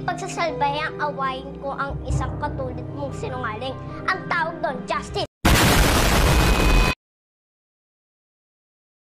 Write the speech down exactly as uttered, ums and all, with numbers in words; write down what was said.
pagsasalbayang awayin ko ang isang katulad mong sinungaling. Ang tawag doon, justice.